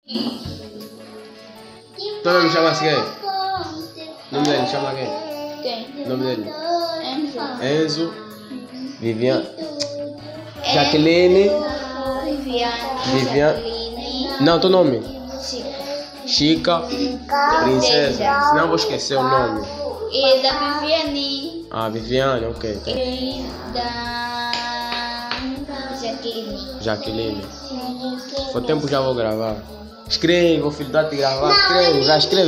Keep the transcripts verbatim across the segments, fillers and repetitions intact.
Teu nome chama-se quem? O nome dele chama quem? Quem? O nome dele? Enzo. Enzo. Viviane. Jaqueline. Viviane. Viviane. Jaqueline. Não, teu nome? Chica. Chica. Princesa. Senão eu vou esquecer o nome. E da Viviane. Ah, Viviane, ok. Tá. E da Jaqueline. Jaqueline. Foi tempo que já vou gravar. Escreve, o filho da te gravar. Escreve, já escreve.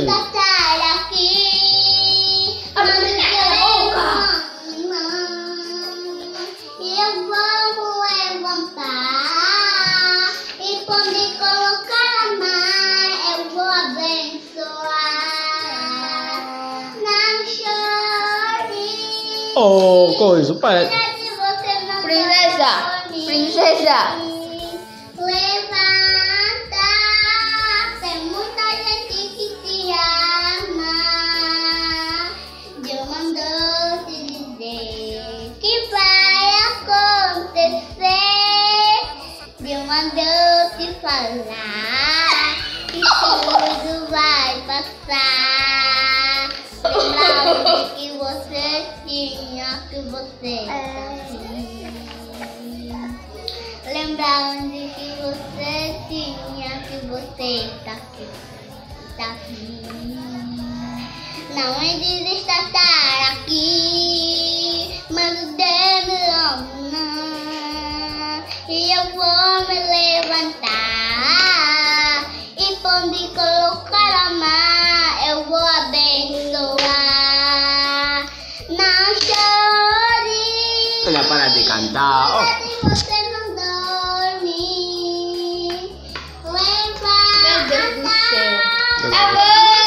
Eu vou levantar e quando me colocar a mão eu vou abençoar. Não chore. Oh, coisa, pai. Se você não Princesa. dormir, Princesa. levanta. Tem muita gente que te ama. Deus mandou te dizer que vai acontecer. Deus mandou te falar que tudo vai passar. Lembra onde que você tinha que você tá aqui. Lembra onde que você tinha que você tá aqui. Tá aqui. Não é desista estar aqui, mas Deus me ama. E eu vou me levantar e quando me colocar a mão eu vou abençoar. Não chore. Olha, para de cantar. Oh. Se você não dormir, levanta. Meu Deus do céu. Amor!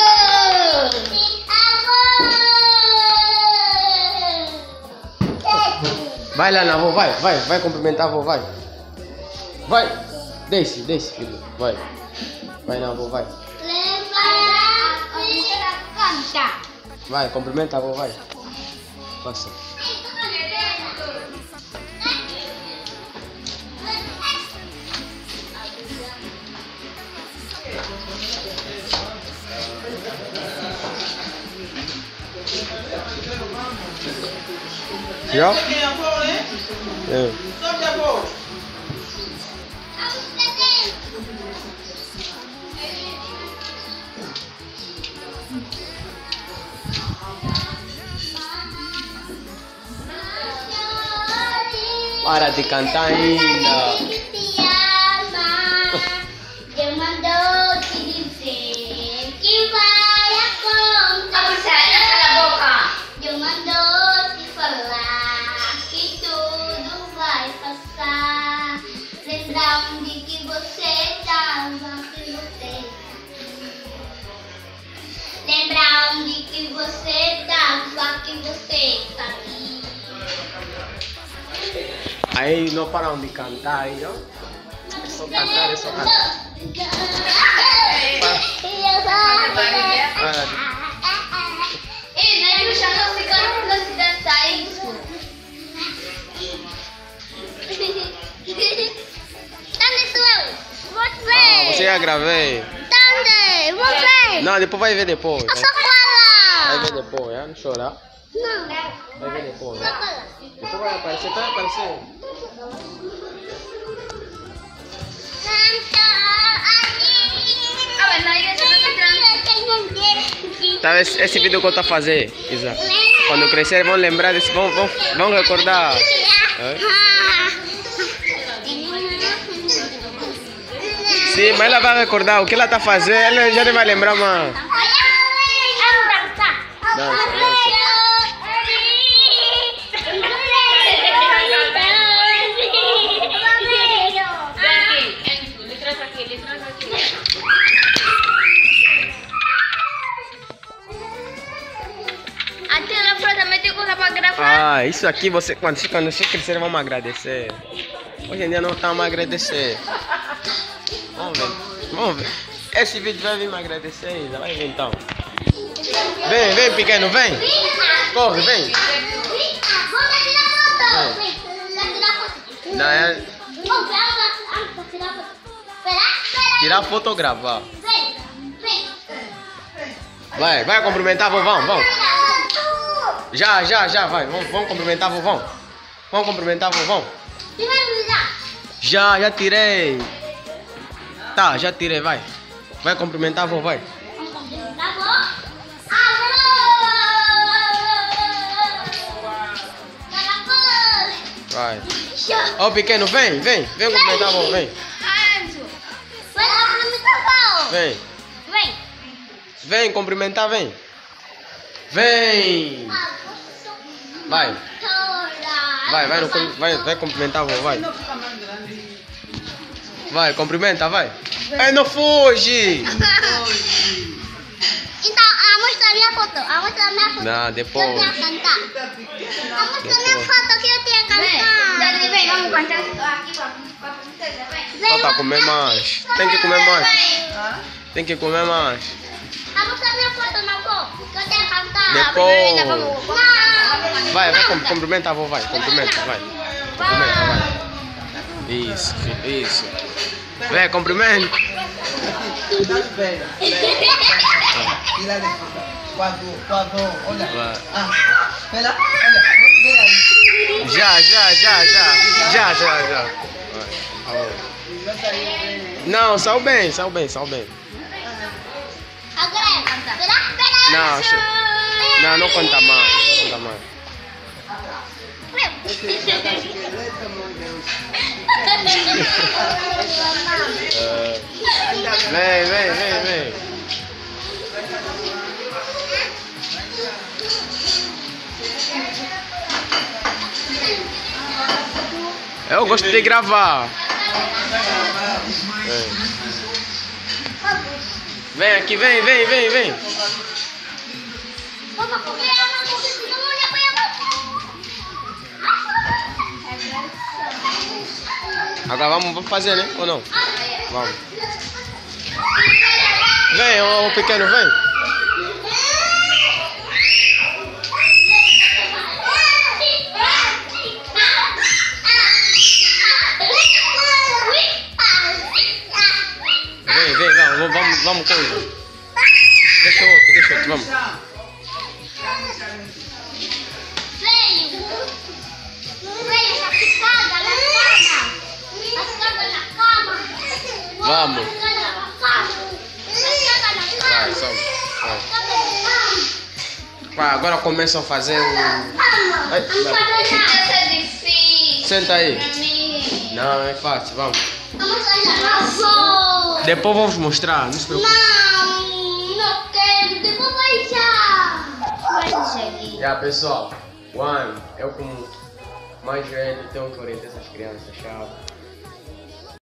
Vai lá na avó, vai, vai, vai cumprimentar a avó, vai. Vai. Desce, desce, filho. Vai. Vai na avó, vai. Levanta-se. Canta. Vai, cumprimenta a avó, vai. Passa. Já? É. Para de cantar ainda. Que te ama. Deus mandou te dizer que vai acontecer. Deus mandou te falar que tudo vai passar. Lembra onde que você estava, que você Lembra onde que você estava, que você está aqui. Aí não param de cantar aí, ó. É só cantar, é só cantar. Para de... Ei, não é que o Chacão fica no se dançar, hein? Onde sou eu? Você! Ah, você já gravei. Onde? Você! Não, depois vai ver depois. Eu Vai, só fala! vai ver depois, já não chorar. Não. Vai ver depois. Só fala. Depois vai aparecer, tá aparecendo. Ah, mas aí eu já Tá, esse, esse vídeo que eu tô a fazer, Isa. Quando crescer vão lembrar desse, vão, vão, vão recordar. É? Sim, mas ela vai recordar o que ela tá fazendo, ela já nem vai lembrar mais. Dança, dança. Ah, isso aqui você quando você, quando você crescer vamos agradecer. Hoje em dia não estamos a agradecer. Vamos ver, vamos ver. Esse vídeo vai vir me agradecer ainda, vai vir então. Vem, vem pequeno, vem. Corre, vem. Não é... Espera, espera Tirar foto ou gravar? Vem, vem. Vai, vai cumprimentar a vovó, vamos. Já, já, já, vai. Vamos, vamos cumprimentar a vovó. Vamos cumprimentar a vovó. E vai me dar? Já, já tirei. Tá, já tirei, vai. Vai cumprimentar a vovó, vai. Vamos cumprimentar a avó. Alô! Vai. Ó, o pequeno, vem, vem. Vem cumprimentar a vovó, vem. Anjo. Vai cumprimentar a avó. Vem. Vem. Vem cumprimentar, vem. Vem. Vai. Vai, vai, no, vai, vai cumprimentar a vovó, vai. Vai, cumprimenta, vai. Ai, não fuge. Então, ah, mostra a minha foto. Ah, mostra a minha foto. Não, depois. Que eu tenho a cantar. Ah, mostra a minha foto que eu tenho a cantar. Vem, vem, vamos cantar aqui pra princesa, vem. Só tá comer mais. Tem que comer mais. Tem que comer mais. Ah, mostra a minha foto, não vou. Que eu tenho a cantar. Depois. Não. Vai, vai, cumprimenta a vovó, vai. Cumprimenta, vai. Cumprimenta, vai. Isso, filho, isso. Vem, cumprimenta. Quando, quando, olha. Vai. Ah, espera, olha, vem aí. Já, já, já, já. Já, já, já. Vai. Não, saiu bem, saiu bem, saiu bem. Agora é cantar. Espera, espera. Não, che- não, não conta mais. Não conta mais. É, vem, vem, vem, vem. Eu gosto de gravar. Vem, vem aqui, vem, vem, vem, vem. Agora vamos, vamos fazer, né? Ou não? Vamos. Vem, ô, ô pequeno, vem. Vem, vem, vamos, vamos, vamos coisa. Deixa outro, deixa outro, vamos. Veio! Veio essa picada na cama! A picada na cama! Vamos. A picada na cama! A picada na cama! Vai, sobe. Vai. A picada na cama! Vai, agora começam a fazer o... Ai, vai. Essa é difícil. Senta aí. Pra mim. Não, é fácil, vamos. Vamos olhar avô! Depois vamos mostrar, não se preocupe. Não! Não quero! Depois vai já! Vai já! Já, pessoal. One, eu como mais velho tenho que orientar essas crianças, tchau.